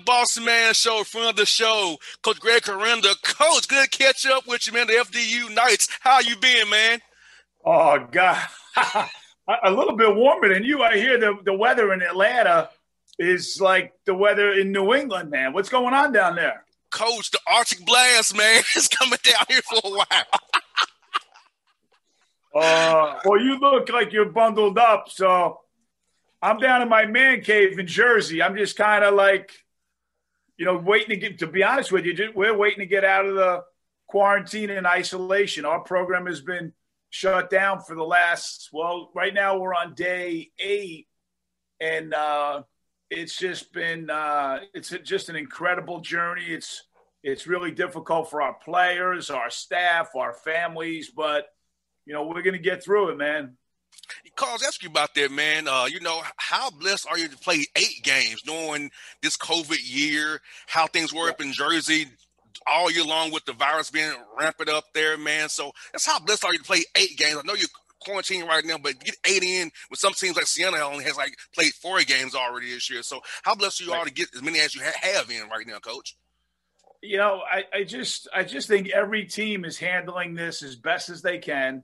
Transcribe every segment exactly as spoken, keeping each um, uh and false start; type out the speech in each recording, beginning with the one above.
Bossman Show, friend of the show, Coach Greg Herenda. Coach, good catch up with you, man. The F D U Knights. How you been, man? Oh, God. A little bit warmer than you. I hear the, the weather in Atlanta is like the weather in New England, man. What's going on down there? Coach, the Arctic blast, man, is coming down here for a while. uh, well, you look like you're bundled up, so I'm down in my man cave in Jersey. I'm just kind of like, you know, waiting to get, to be honest with you, we're waiting to get out of the quarantine and isolation. Our program has been shut down for the last, well, right now we're on day eight, and uh, it's just been, uh, it's just an incredible journey. It's, it's really difficult for our players, our staff, our families, but, you know, we're going to get through it, man. Carl, ask you about that, man. Uh, you know, how blessed are you to play eight games knowing this COVID year, how things were up in Jersey all year long with the virus being rampant up there, man? So that's how blessed are you to play eight games. I know you're quarantining right now, but get eight in with some teams like Siena only has like played four games already this year. So how blessed you are to get as many as you ha- have in right now, Coach? You know, I, I just I just think every team is handling this as best as they can,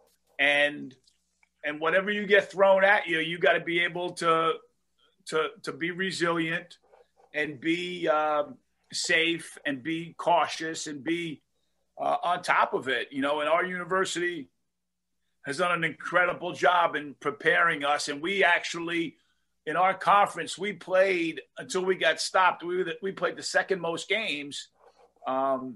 and and whatever you get thrown at you, you got to be able to to to be resilient and be um, safe and be cautious and be uh, on top of it. You know, and our university has done an incredible job in preparing us, and we actually, in our conference, we played until we got stopped. We were the, we played the second most games, um,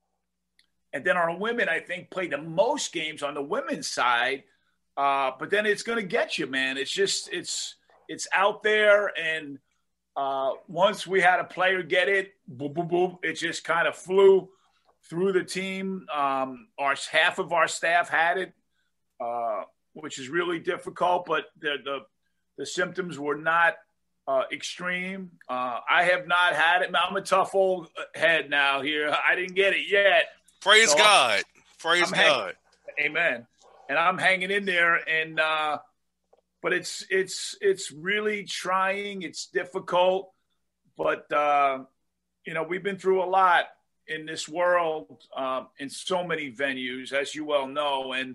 and then our women, I think, played the most games on the women's side. Uh, but then it's going to get you, man. It's just it's it's out there, and uh, once we had a player get it, boom, boom, boom, it just kind of flew through the team. Um, our half of our staff had it, uh, which is really difficult, but the the The symptoms were not uh, extreme. Uh, I have not had it. I'm a tough old head now here. I didn't get it yet. Praise so God. I'm, Praise I'm God. Hanging, amen. And I'm hanging in there. And uh, but it's it's it's really trying. It's difficult. But uh, you know, we've been through a lot in this world, um, in so many venues, as you well know, and.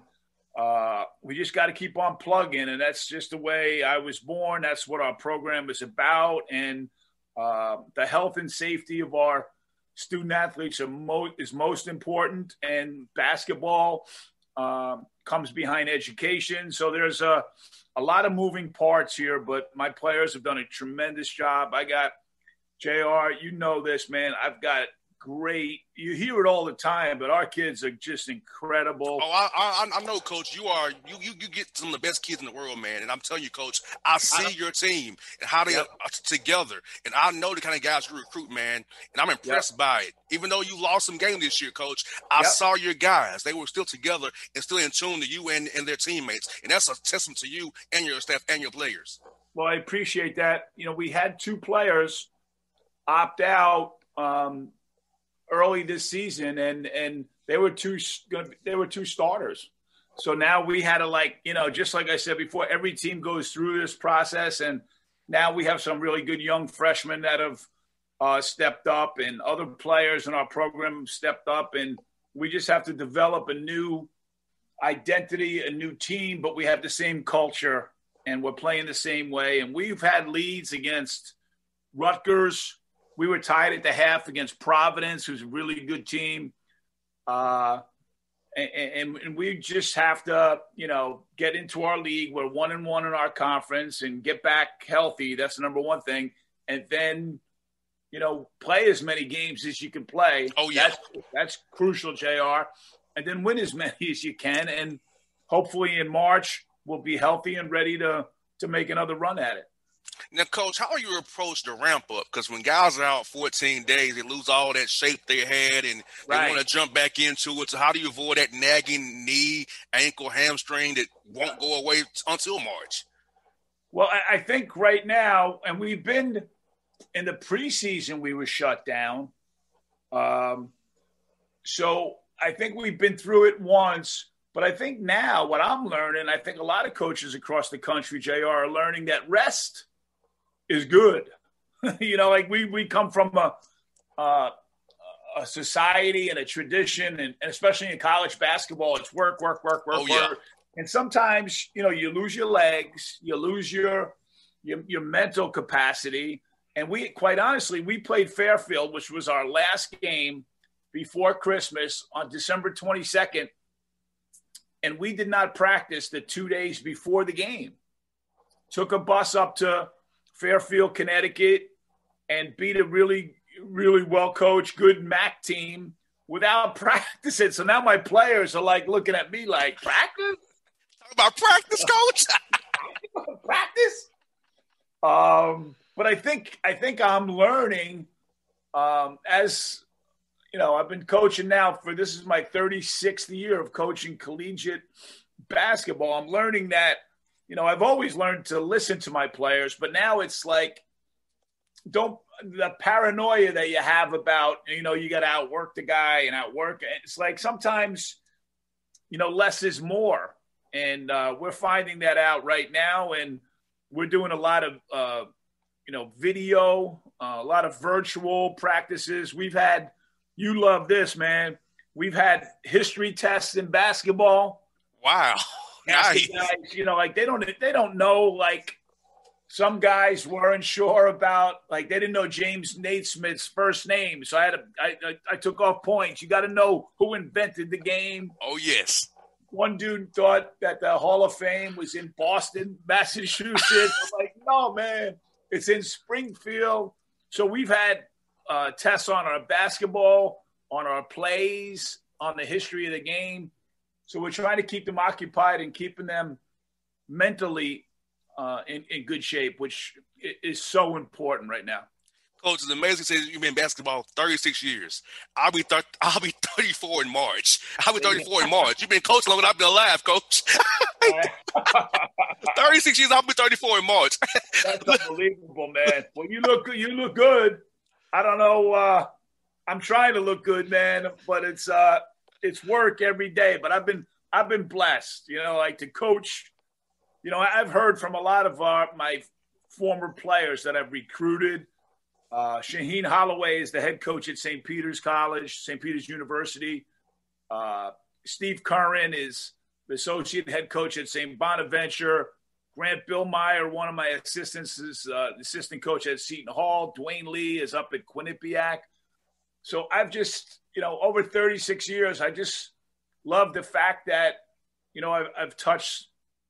Uh, we just got to keep on plugging, and that's just the way I was born. That's what our program is about, and uh, the health and safety of our student athletes are mo- is most important. And basketball um, comes behind education, so there's a a lot of moving parts here. But my players have done a tremendous job. I got J R. You know this, man. I've got. Great. You hear it all the time, but our kids are just incredible. Oh, I, I, I know, Coach. You are you, you you get some of the best kids in the world, man. And I'm telling you, Coach, I see I, your team and how they yep. are together, and I know the kind of guys you recruit, man. And I'm impressed yep. by it. Even though you lost some games this year, Coach, I yep. saw your guys. They were still together and still in tune to you and, and their teammates, and that's a testament to you and your staff and your players. Well, I appreciate that. You know, we had two players opt out. Um, early this season, and and they were two they were two starters. So now we had to, like, you know, just like I said before, every team goes through this process, and now we have some really good young freshmen that have uh, stepped up, and other players in our program stepped up, and we just have to develop a new identity, a new team, but we have the same culture, and we're playing the same way. And we've had leads against Rutgers. We were tied at the half against Providence, who's a really good team. Uh, and, and, and we just have to, you know, get into our league. We're one and one in our conference and get back healthy. That's the number one thing. And then, you know, play as many games as you can play. Oh, yeah. That's, that's crucial, J R. And then win as many as you can. And hopefully in March, we'll be healthy and ready to, to make another run at it. Now, Coach, how do you approach the ramp up? Because when guys are out fourteen days, they lose all that shape they had, and they right. want to jump back into it. So how do you avoid that nagging knee, ankle, hamstring that won't go away until March? Well, I think right now, and we've been in the preseason, we were shut down. Um, so I think we've been through it once. But I think now what I'm learning, I think a lot of coaches across the country, J R, are learning that rest is good. you know, like we we come from a uh, a society and a tradition, and, and especially in college basketball, it's work, work, work, work, Oh, yeah. work. And sometimes, you know, you lose your legs, you lose your your, your mental capacity. And we, quite honestly, we played Fairfield, which was our last game before Christmas on December twenty-second. And we did not practice the two days before the game. Took a bus up to Fairfield, Connecticut, and beat a really, really well-coached, good M A C team without practicing. So now my players are like looking at me like, practice? Talk about practice, coach. Practice? Um, but I think I think I'm learning um, as you know, I've been coaching now for this is my thirty-sixth year of coaching collegiate basketball. I'm learning that, you know, I've always learned to listen to my players, but now it's like don't the paranoia that you have about, you know, you got to outwork the guy and outwork. It's like sometimes, you know, less is more. And uh, we're finding that out right now. And we're doing a lot of, uh, you know, video, uh, a lot of virtual practices. We've had, you love this, man. We've had history tests in basketball. Wow. Nice. Guys, you know, like they don't, they don't know, like some guys weren't sure about, like they didn't know James Naismith's first name. So I had, a, I, I, I took off points. You got to know who invented the game. Oh, yes. One dude thought that the Hall of Fame was in Boston, Massachusetts. I'm like, no, man, it's in Springfield. So we've had uh, tests on our basketball, on our plays, on the history of the game. So we're trying to keep them occupied and keeping them mentally uh, in, in good shape, which is so important right now. Coach, it's amazing. Says you've been in basketball thirty-six years. I'll be thir- I'll be thirty-four in March. I'll be thirty-four in March. You've been coaching longer than I've been alive, Coach. thirty-six years. I'll be thirty-four in March. That's unbelievable, man. Well, you look you look good. I don't know. Uh, I'm trying to look good, man, but it's uh, it's work every day. But I've been I've been blessed, you know, like to coach. You know, I've heard from a lot of uh, my former players that I've recruited. Uh, Shaheen Holloway is the head coach at Saint Peter's College, Saint Peter's University. Uh, Steve Curran is the associate head coach at Saint Bonaventure. Grant Billmeyer, one of my assistants, is uh, assistant coach at Seton Hall. Dwayne Lee is up at Quinnipiac. So I've just, you know, over thirty-six years, I just love the fact that, you know, I've, I've touched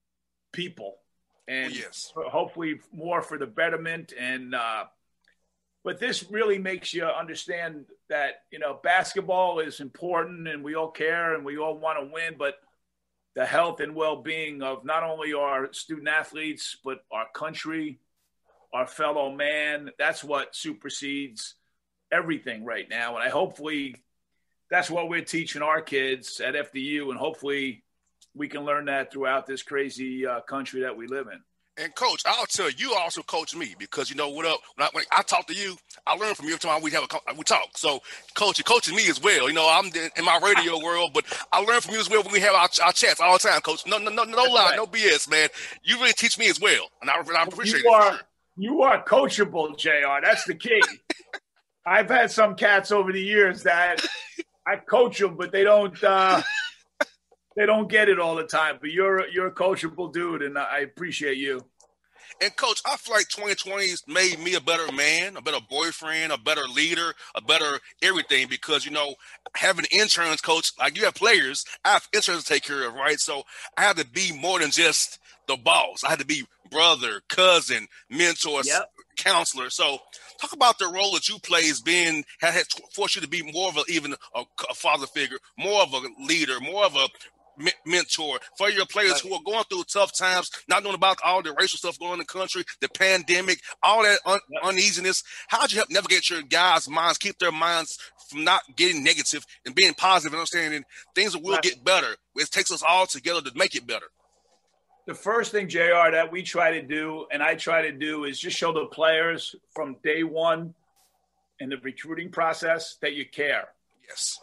people and oh, yes. hopefully more for the betterment. And, uh, but this really makes you understand that, you know, basketball is important and we all care and we all want to win, but the health and well-being of not only our student athletes, but our country, our fellow man, that's what supersedes everything right now. And I hopefully that's what we're teaching our kids at F D U. And hopefully we can learn that throughout this crazy uh, country that we live in. And Coach, I'll tell you, you also coach me because you know what up. When I, when I talk to you, I learn from you every time we have a we talk. So, Coach, you're coaching me as well. You know, I'm in my radio world, but I learn from you as well when we have our, our chats all the time, Coach. No, no, no, no lie, right. No B S, man. You really teach me as well, and I, I appreciate you it. Are, sure. You are coachable, J R. That's the key. I've had some cats over the years that I coach them, but they don't. Uh, They don't get it all the time, but you're you're a coachable dude, and I appreciate you. And, Coach, I feel like twenty twenty has made me a better man, a better boyfriend, a better leader, a better everything because, you know, having interns, Coach, like you have players, I have interns to take care of, right? So I have to be more than just the boss. I had to be brother, cousin, mentor, yep. counselor. So talk about the role that you play as being, has forced you to be more of a, even a, a father figure, more of a leader, more of a mentor for your players right. who are going through tough times, not knowing about all the racial stuff going on in the country, the pandemic, all that un- yep. uneasiness. How'd you help navigate your guys' minds, keep their minds from not getting negative and being positive and understanding things will right. get better? It takes us all together to make it better. The first thing, J R, that we try to do, and I try to do, is just show the players from day one in the recruiting process that you care. Yes.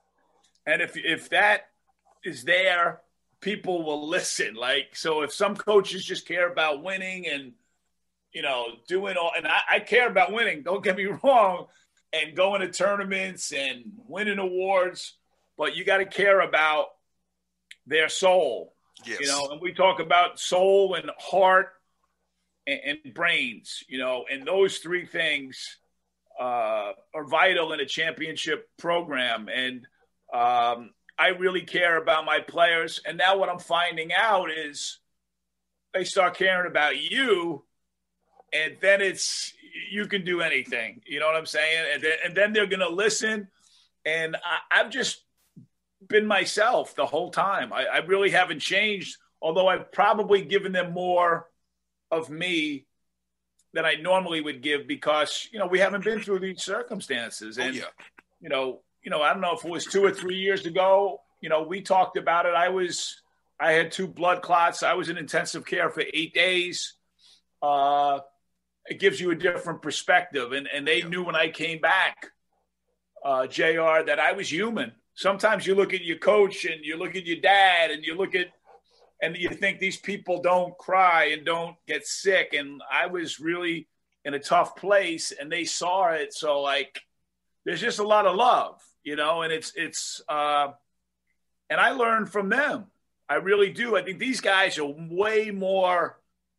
And if if that is there, people will listen. Like, so if some coaches just care about winning and, you know, doing all, and I, I care about winning, don't get me wrong, and going to tournaments and winning awards, but you got to care about their soul, yes. you know, and we talk about soul and heart and, and brains, you know, and those three things uh, are vital in a championship program. And um, I really care about my players. And now what I'm finding out is they start caring about you, and then it's, you can do anything, you know what I'm saying? And then, and then they're going to listen. And I, I've just been myself the whole time. I, I really haven't changed, although I've probably given them more of me than I normally would give, because, you know, we haven't been through these circumstances. And, oh, yeah. you know, you know, I don't know if it was two or three years ago, you know, we talked about it. I was, I had two blood clots. I was in intensive care for eight days. Uh, it gives you a different perspective. And, and they yeah. knew when I came back, uh, J R, that I was human. Sometimes you look at your coach and you look at your dad and you look at, and you think these people don't cry and don't get sick. And I was really in a tough place, and they saw it. So, like, there's just a lot of love, you know, and it's, it's, uh, and I learned from them. I really do. I think these guys are way more,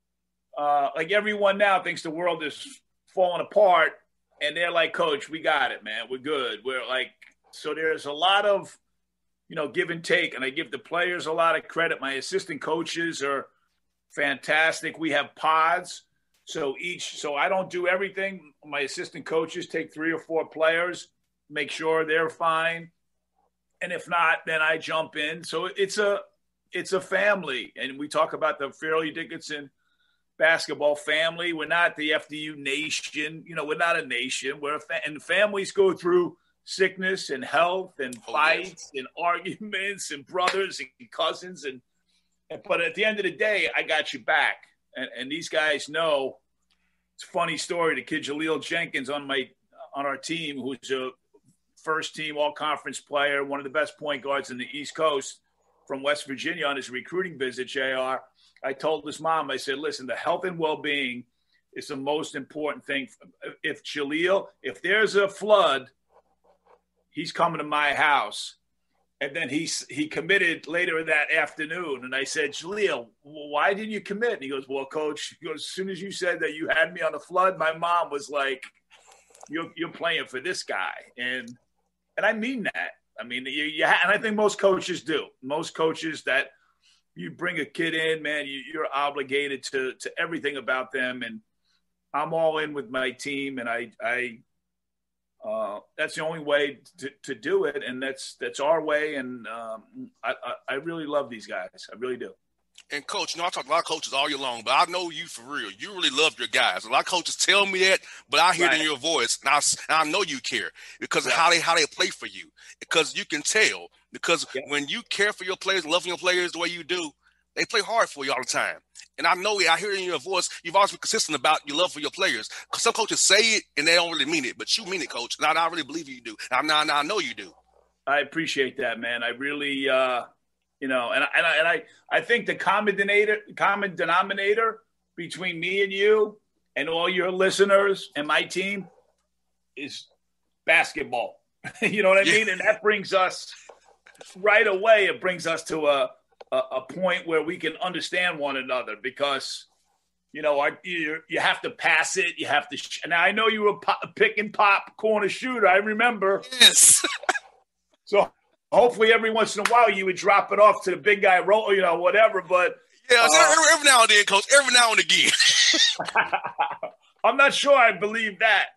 uh, like, everyone now thinks the world is falling apart, and they're like, Coach, we got it, man. We're good. We're like, so there's a lot of, you know, give and take. And I give the players a lot of credit. My assistant coaches are fantastic. We have pods. So each, so I don't do everything. My assistant coaches take three or four players, make sure they're fine. And if not, then I jump in. So it's a, it's a family. And we talk about the Fairleigh Dickinson basketball family. We're not the F D U nation. You know, we're not a nation. We're a fa- and families go through sickness and health and fights oh, yes. and arguments and brothers and cousins. And, and, but at the end of the day, I got you back. And, and these guys know. It's a funny story. The kid Jaleel Jenkins on my, on our team, who's a first team all conference player, one of the best point guards in the East Coast from West Virginia, on his recruiting visit, J R, I told his mom, I said, listen, the health and well-being is the most important thing. If Jaleel, if there's a flood, he's coming to my house. And then he, he committed later that afternoon. And I said, Jaleel, why didn't you commit? And he goes, well, Coach, he goes, as soon as you said that you had me on the flood, my mom was like, you're, you're playing for this guy. And, and I mean that. I mean, you, you ha- and I think most coaches do. Most coaches that you bring a kid in, man, you, you're obligated to, to everything about them. And I'm all in with my team. And I, I, Uh, that's the only way to, to do it, and that's that's our way. And um, I, I, I really love these guys. I really do. And, Coach, you know, I talk to a lot of coaches all year long, but I know you for real. You really love your guys. A lot of coaches tell me that, but I hear right. it in your voice, and I, and I know you care because of yeah. how they how they play for you. Because you can tell. Because yeah. when you care for your players, loving your players the way you do, they play hard for you all the time. And I know it. I hear it in your voice. You've always been consistent about your love for your players. Because some coaches say it, and they don't really mean it. But you mean it, Coach. And I, I really believe you do. And I, and I know you do. I appreciate that, man. I really, uh, you know, and, and, I, and I, I think the common denominator, common denominator between me and you and all your listeners and my team is basketball. You know what I yeah. mean? And that brings us right away. It brings us to a, a, a point where we can understand one another because, you know, I, you, you have to pass it. You have to. Sh- now, I know you were pop, pick and pop corner shooter. I remember. Yes. So hopefully every once in a while you would drop it off to the big guy, roll, you know, whatever. But yeah, uh, every, every now and then, Coach. Every now and again. I'm not sure I believe that.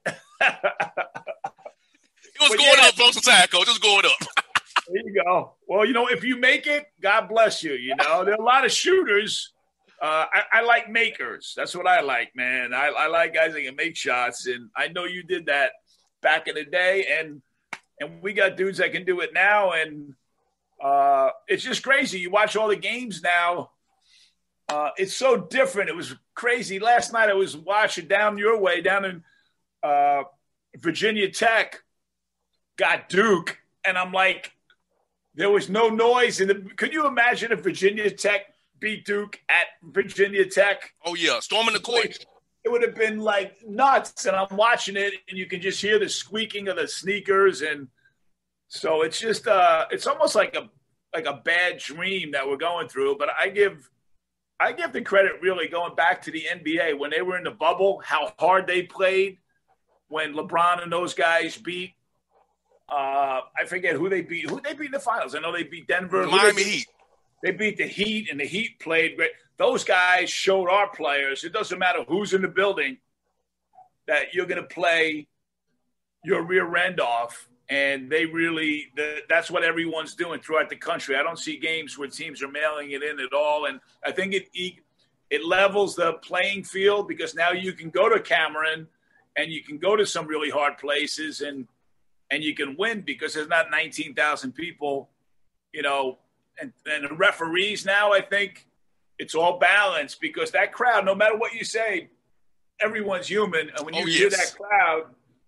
It was but going yeah, up most of the time, Coach. It was going up. There you go. Well, you know, if you make it, God bless you. You know, there are a lot of shooters. Uh, I, I like makers. That's what I like, man. I, I like guys that can make shots, and I know you did that back in the day, and and we got dudes that can do it now, and uh, it's just crazy. You watch all the games now. Uh, it's so different. It was crazy. Last night I was watching down your way, down in uh, Virginia Tech, got Duke, and I'm like, there was no noise. In the, could you imagine if Virginia Tech beat Duke at Virginia Tech? Oh, yeah. Storming the court. it would have been like nuts. And I'm watching it, and you can just hear the squeaking of the sneakers, and so it's just uh, it's almost like a like a bad dream that we're going through. But I give I give the credit really going back to the N B A when they were in the bubble, how hard they played when LeBron and those guys beat. Uh, I forget who they beat. Who they beat in the finals? I know they beat Denver. Miami Heat. They beat the Heat, and the Heat played great. Those guys showed our players, it doesn't matter who's in the building, that you're going to play your rear end off. And they really – that's what everyone's doing throughout the country. I don't see games where teams are mailing it in at all. And I think it it levels the playing field because now you can go to Cameron and you can go to some really hard places and and you can win because there's not nineteen thousand people, you know – And, and the referees now, I think it's all balanced because that crowd, no matter what you say, everyone's human. And when you oh, hear yes. that crowd,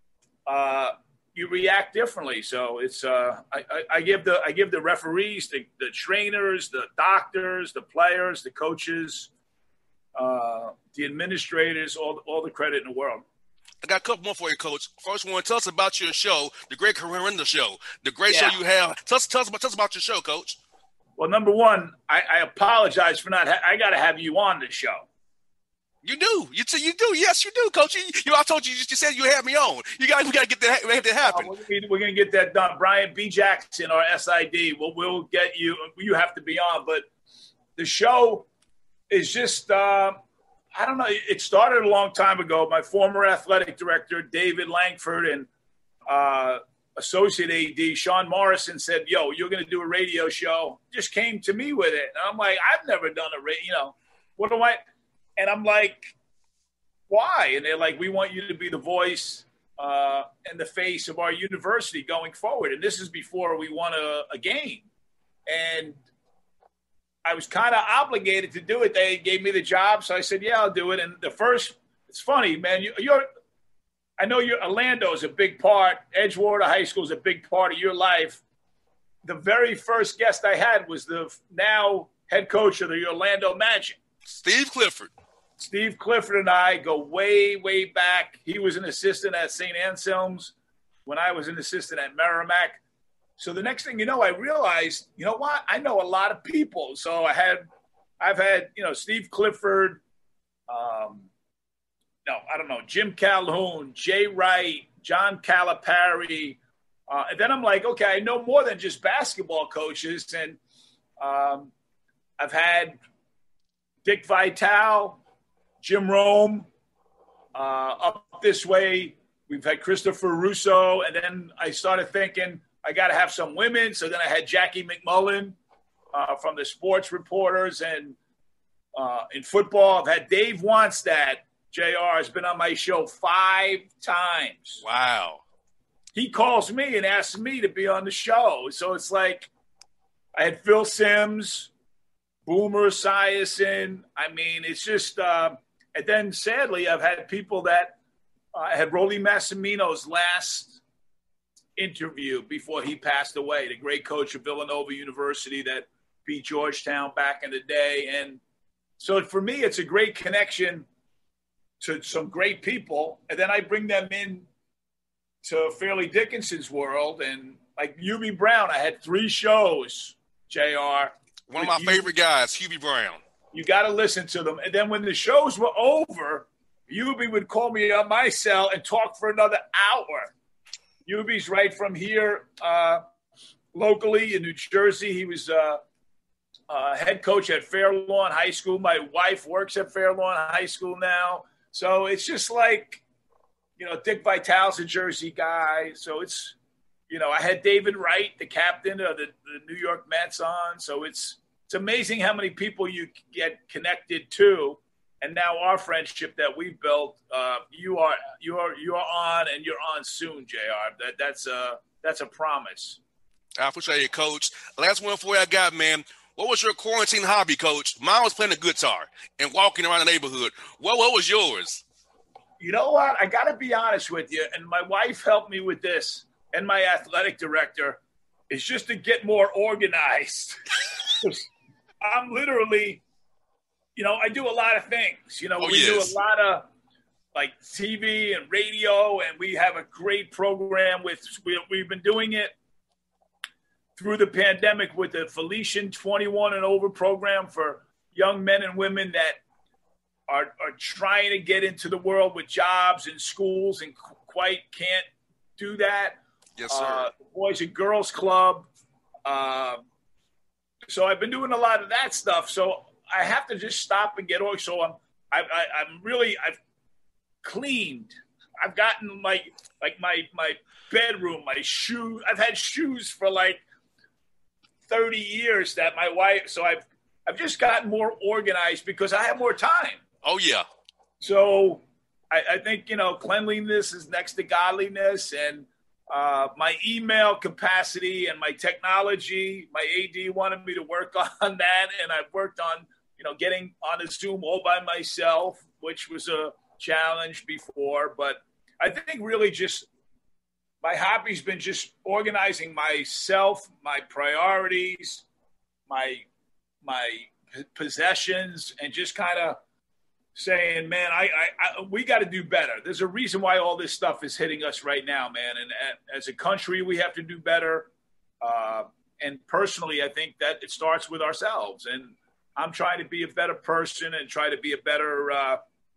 uh, you react differently. So it's uh, I, I, I give the I give the referees, the, the trainers, the doctors, the players, the coaches, uh, the administrators, all all the credit in the world. I got a couple more for you, Coach. First one, tell us about your show, the Great Herenda Show, the great yeah. show you have. Tell us, tell us about tell us about your show, Coach. Well, number one, I, I apologize for not ha- – I got to have you on the show. You do. You t- you do. Yes, you do, Coach. You, you I told you, you said you had me on. You got we got to get that, make that happen. Uh, we're going to get that done. Brian B. Jackson, our S I D, we'll, we'll get you – you have to be on. But the show is just uh, – I don't know. It started a long time ago. My former athletic director, David Langford, and uh, – associate A D, Sean Morrison, said, yo, you're going to do a radio show. Just came to me with it. And I'm like, I've never done a radio, you know, what do I, and I'm like, why? And they're like, we want you to be the voice uh, and the face of our university going forward. And this is before we won a, a game. And I was kind of obligated to do it. They gave me the job. So I said, yeah, I'll do it. And the first, it's funny, man, you, you're, I know your Orlando is a big part. Edgewater High School is a big part of your life. The very first guest I had was the now head coach of the Orlando Magic. Steve Clifford. Steve Clifford and I go way, way back. He was an assistant at Saint Anselm's when I was an assistant at Merrimack. So the next thing you know, I realized, you know what? I know a lot of people. So I had, I've had, you know, Steve Clifford, um, No, I don't know, Jim Calhoun, Jay Wright, John Calipari. Uh, and then I'm like, okay, I know more than just basketball coaches. And um, I've had Dick Vitale, Jim Rome. Uh, up this way, we've had Christopher Russo. And then I started thinking I got to have some women. So then I had Jackie McMullen uh, from the Sports Reporters. And uh, in football, I've had Dave Wannstedt. J R has been on my show five times. Wow. He calls me and asks me to be on the show. So it's like I had Phil Simms, Boomer Esiason. I mean, it's just uh, – and then sadly I've had people that uh, – I had Rolly Massimino's last interview before he passed away, the great coach of Villanova University that beat Georgetown back in the day. And so for me it's a great connection – to some great people, and then I bring them in to Fairleigh Dickinson's world, and like Hubie Brown, I had three shows, J R. One of my Hubie, favorite guys, Hubie Brown. You got to listen to them. And then when the shows were over, Hubie would call me on my cell and talk for another hour. Hubie's right from here, uh, locally in New Jersey. He was uh, uh, head coach at Fairlawn High School. My wife works at Fairlawn High School now. So it's just like, you know, Dick Vitale's a Jersey guy. So it's, you know, I had David Wright, the captain of the, the New York Mets on. So it's it's amazing how many people you get connected to. And now our friendship that we've built, uh, you are you are you are on and you're on soon, J R. That that's a that's a promise. I appreciate it, Coach. Last one for you I got, man. What was your quarantine hobby, Coach? Mine was playing the guitar and walking around the neighborhood. What what was yours? You know what? I got to be honest with you, and my wife helped me with this, and my athletic director, is just to get more organized. I'm literally, you know, I do a lot of things. You know, oh, we yes. do a lot of like T V and radio, and we have a great program with we, we've been doing it through the pandemic with the Felician twenty-one and over program for young men and women that are, are trying to get into the world with jobs and schools and quite can't do that. Yes, sir. Uh, Boys and Girls Club. Uh, so I've been doing a lot of that stuff. So I have to just stop and get oil. So I'm, I, I, I'm really, I've cleaned. I've gotten like, like my, my bedroom, my shoes. I've had shoes for like thirty years that my wife, so I've, I've just gotten more organized because I have more time. Oh yeah. So I, I think, you know, cleanliness is next to godliness, and uh, my email capacity and my technology, my A D wanted me to work on that. And I've worked on, you know, getting on a Zoom all by myself, which was a challenge before. But I think really just my hobby's been just organizing myself, my priorities, my, my possessions, and just kind of saying, man, I, I, I we got to do better. There's a reason why all this stuff is hitting us right now, man. And, and as a country, we have to do better. Uh, and personally, I think that it starts with ourselves. And I'm trying to be a better person and try to be a better uh,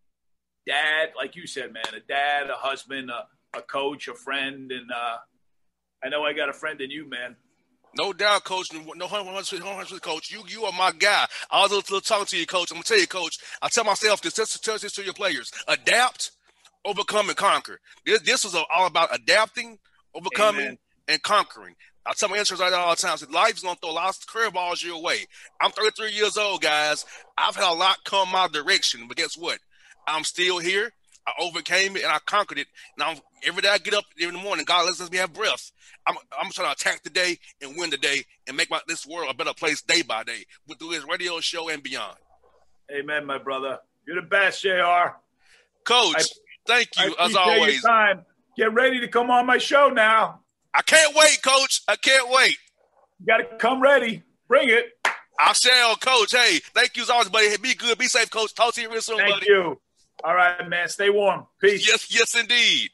dad, like you said, man, a dad, a husband, a, a coach, a friend. And uh, I know I got a friend in you, man. No doubt, Coach. No, one hundred, Coach. You, you are my guy. I was a little talking to you, Coach. I'm gonna tell you, Coach. I tell myself this. Just tell this to your players: adapt, overcome, and conquer. This, this was all about adapting, overcoming, Amen. And conquering. I tell my answers all the time. I said, life's gonna throw lots of curveballs your way. I'm thirty-three years old, guys. I've had a lot come my direction, but guess what? I'm still here. I overcame it and I conquered it. And I'm, every day I get up in the morning, God lets me have breath. I'm, I'm trying to attack the day and win the day and make my, this world a better place day by day with this radio show and beyond. Amen, my brother. You're the best, J R. Coach, I, thank you I as always. Your time. Get ready to come on my show now. I can't wait, Coach. I can't wait. You got to come ready. Bring it. I shall, Coach. Hey, thank you as always, buddy. Be good. Be safe, Coach. Talk to you real soon, thank buddy. Thank you. All right, man. Stay warm. Peace. Yes, yes, indeed.